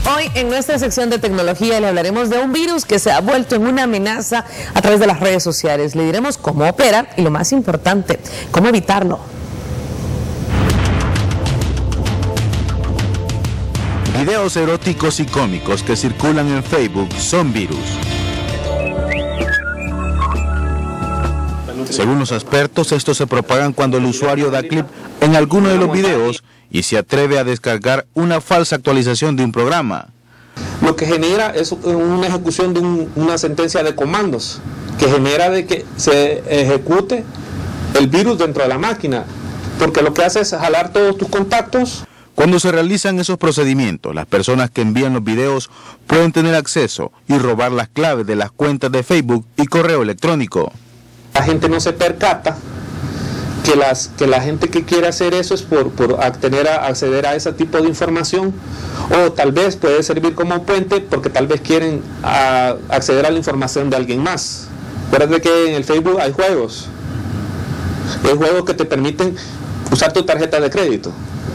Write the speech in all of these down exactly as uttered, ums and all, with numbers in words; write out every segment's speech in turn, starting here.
Hoy en nuestra sección de tecnología le hablaremos de un virus que se ha vuelto en una amenaza a través de las redes sociales. Le diremos cómo opera y, lo más importante, cómo evitarlo. Videos eróticos y cómicos que circulan en Facebook son virus. Según los expertos, estos se propagan cuando el usuario da clic en alguno de los videos y se atreve a descargar una falsa actualización de un programa. Lo que genera es una ejecución de un, una sentencia de comandos que genera de que se ejecute el virus dentro de la máquina, porque lo que hace es jalar todos tus contactos. Cuando se realizan esos procedimientos, las personas que envían los videos pueden tener acceso y robar las claves de las cuentas de Facebook y correo electrónico. La gente no se percata que, las, que la gente que quiere hacer eso es por, por acceder, a, acceder a ese tipo de información, o tal vez puede servir como puente porque tal vez quieren a, acceder a la información de alguien más. Recuerda que en el Facebook hay juegos, hay juegos que te permiten usar tu tarjeta de crédito.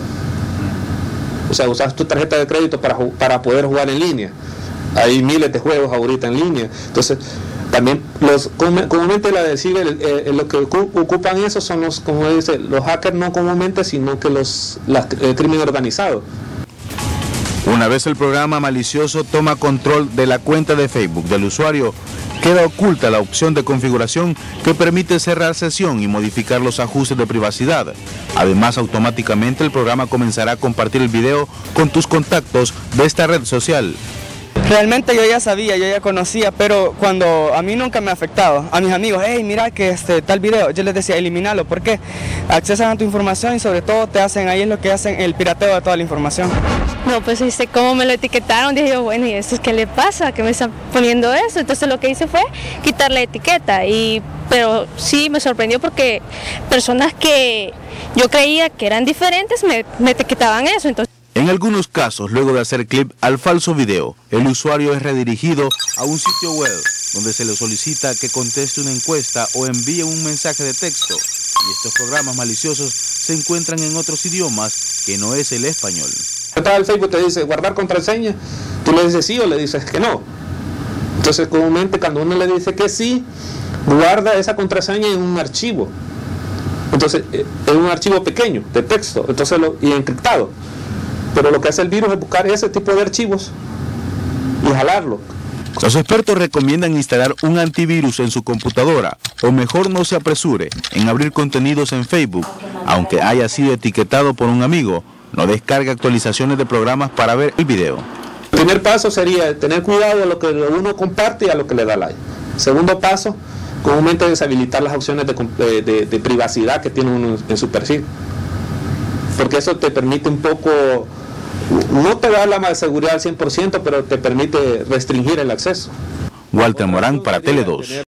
O sea, usas tu tarjeta de crédito para, para poder jugar en línea. Hay miles de juegos ahorita en línea. Entonces, también los comúnmente la del ciber, eh, lo que ocupan eso son los, como dice, los hackers no comúnmente, sino que los las, el crimen organizado. Una vez el programa malicioso toma control de la cuenta de Facebook del usuario, queda oculta la opción de configuración que permite cerrar sesión y modificar los ajustes de privacidad. Además, automáticamente el programa comenzará a compartir el video con tus contactos de esta red social. Realmente yo ya sabía, yo ya conocía, pero cuando a mí nunca me ha afectado, a mis amigos, hey, mira que este tal video, yo les decía, eliminalo, ¿por qué? Accesan a tu información y sobre todo te hacen, ahí es lo que hacen, el pirateo de toda la información. No, pues viste cómo me lo etiquetaron, dije yo, bueno, ¿y esto qué le pasa? ¿Qué me están poniendo eso? Entonces lo que hice fue quitar la etiqueta, y, pero sí me sorprendió porque personas que yo creía que eran diferentes me, me etiquetaban eso, entonces... En algunos casos, luego de hacer clic al falso video, el usuario es redirigido a un sitio web donde se le solicita que conteste una encuesta o envíe un mensaje de texto. Y estos programas maliciosos se encuentran en otros idiomas que no es el español. El Facebook te dice guardar contraseña, tú le dices sí o le dices que no. Entonces comúnmente cuando uno le dice que sí, guarda esa contraseña en un archivo. Entonces es un archivo pequeño de texto, entonces lo, y encriptado. Pero lo que hace el virus es buscar ese tipo de archivos y jalarlo. Los expertos recomiendan instalar un antivirus en su computadora, o mejor no se apresure en abrir contenidos en Facebook, aunque haya sido etiquetado por un amigo. No descargue actualizaciones de programas para ver el video. El primer paso sería tener cuidado a lo que uno comparte y a lo que le da like. Segundo paso, comúnmente deshabilitar las opciones de, de, de privacidad que tiene uno en su perfil. Porque eso te permite un poco, no te da la seguridad al cien por ciento, pero te permite restringir el acceso. Walter Morán para Tele dos.